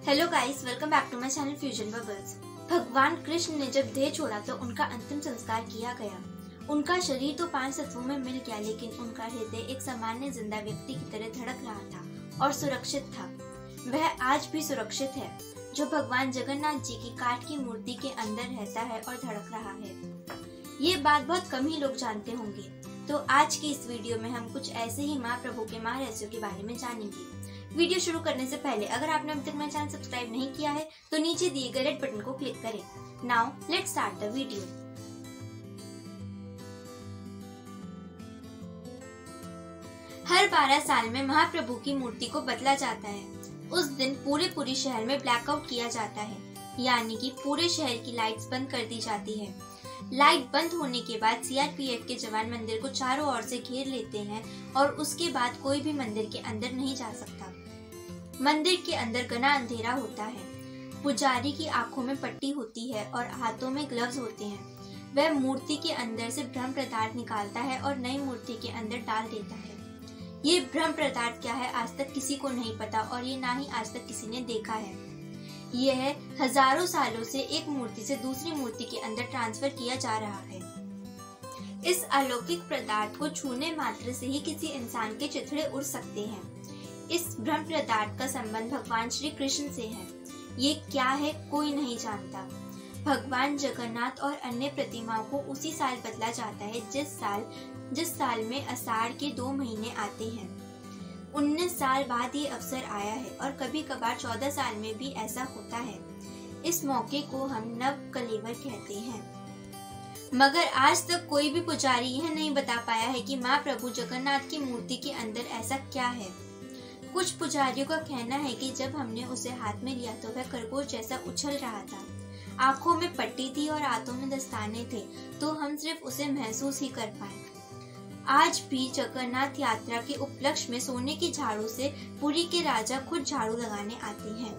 Hello guys, welcome back to my channel fusion bubbles. भगवान कृष्ण ने जब देह छोड़ा तो उनका अंतिम संस्कार किया गया। उनका शरीर तो 5 तत्वों में मिल गया, लेकिन उनका हृदय एक सामान्य जिंदा व्यक्ति की तरह धड़क रहा था और सुरक्षित था। वह आज भी सुरक्षित है, जो भगवान जगन्नाथ जी की काठ की मूर्ति के अंदर रहता है और धड़क रहा है। ये बात बहुत कम ही लोग जानते होंगे, तो आज की इस वीडियो में हम कुछ ऐसे ही महाप्रभु के महारहस्यों के बारे में जानेंगे। वीडियो शुरू करने से पहले अगर आपने अभी तक मेरा चैनल सब्सक्राइब नहीं किया है तो नीचे दिए गए रेड बटन को क्लिक करें। Now let's start the video. हर 12 साल में महाप्रभु की मूर्ति को बदला जाता है। उस दिन पूरे शहर में ब्लैकआउट किया जाता है, यानी कि पूरे शहर की लाइट्स बंद कर दी जाती है। लाइट बंद होने के बाद सीआरपीएफ के जवान मंदिर को चारों ओर से घेर लेते हैं और उसके बाद कोई भी मंदिर के अंदर नहीं जा सकता। मंदिर के अंदर घना अंधेरा होता है। पुजारी की आंखों में पट्टी होती है और हाथों में ग्लव्स होते हैं। वह मूर्ति के अंदर से ब्रह्म पदार्थ निकालता है और नई मूर्ति के अंदर डाल देता है। ये ब्रह्म पदार्थ क्या है आज तक किसी को नहीं पता और ये ना ही आज तक किसी ने देखा है। यह हजारों सालों से एक मूर्ति से दूसरी मूर्ति के अंदर ट्रांसफर किया जा रहा है। इस अलौकिक पदार्थ को छूने मात्र से ही किसी इंसान के चिथड़े उड़ सकते हैं। इस ब्रह्म पदार्थ का संबंध भगवान श्री कृष्ण से है। ये क्या है कोई नहीं जानता। भगवान जगन्नाथ और अन्य प्रतिमाओं को उसी साल बदला जाता है जिस साल में आषाढ़ के 2 महीने आते हैं। 19 साल बाद ये अवसर आया है और कभी कभार 14 साल में भी ऐसा होता है। इस मौके को हम नव कलेवर कहते हैं। मगर आज तक कोई भी पुजारी यह नहीं बता पाया है कि महाप्रभु जगन्नाथ की मूर्ति के अंदर ऐसा क्या है। कुछ पुजारियों का कहना है कि जब हमने उसे हाथ में लिया तो वह खरगोश जैसा उछल रहा था। आंखों में पट्टी थी और हाथों में दस्ताने थे, तो हम सिर्फ उसे महसूस ही कर पाए। आज भी जगन्नाथ यात्रा के उपलक्ष्य में सोने की झाड़ू से पुरी के राजा खुद झाड़ू लगाने आते हैं।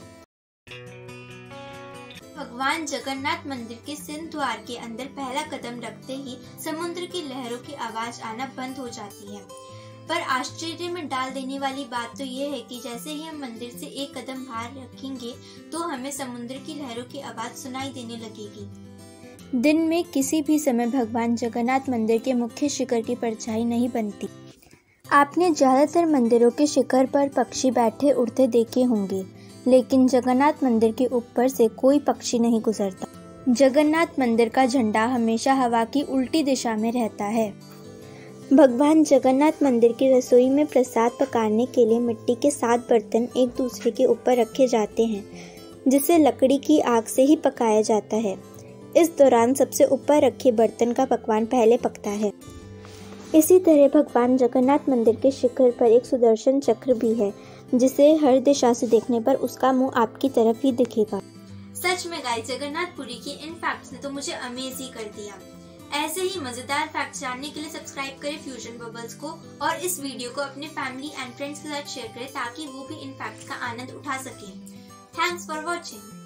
भगवान जगन्नाथ मंदिर के सिंह द्वार के अंदर पहला कदम रखते ही समुद्र की लहरों की आवाज आना बंद हो जाती है। पर आश्चर्य में डाल देने वाली बात तो यह है कि जैसे ही हम मंदिर से एक कदम बाहर रखेंगे तो हमें समुद्र की लहरों की आवाज सुनाई देने लगेगी। दिन में किसी भी समय भगवान जगन्नाथ मंदिर के मुख्य शिखर की परछाई नहीं बनती। आपने ज्यादातर मंदिरों के शिखर पर पक्षी बैठे उड़ते देखे होंगे, लेकिन जगन्नाथ मंदिर के ऊपर से कोई पक्षी नहीं गुजरता। जगन्नाथ मंदिर का झंडा हमेशा हवा की उल्टी दिशा में रहता है। भगवान जगन्नाथ मंदिर की रसोई में प्रसाद पकाने के लिए मिट्टी के 7 बर्तन एक दूसरे के ऊपर रखे जाते हैं, जिसे लकड़ी की आग से ही पकाया जाता है। इस दौरान सबसे ऊपर रखे बर्तन का पकवान पहले पकता है। इसी तरह भगवान जगन्नाथ मंदिर के शिखर पर एक सुदर्शन चक्र भी है, जिसे हर दिशा से देखने पर उसका मुंह आपकी तरफ ही दिखेगा। सच में गाइस, जगन्नाथपुरी के इन फैक्ट्स ने तो मुझे अमेज ही कर दिया। ऐसे ही मजेदार फैक्ट्स जानने के लिए सब्सक्राइब करें फ्यूजन बबल्स को और इस वीडियो को अपने फैमिली एंड फ्रेंड्स के साथ शेयर करें ताकि वो भी इन फैक्ट्स का आनंद उठा सकें। Thanks for watching.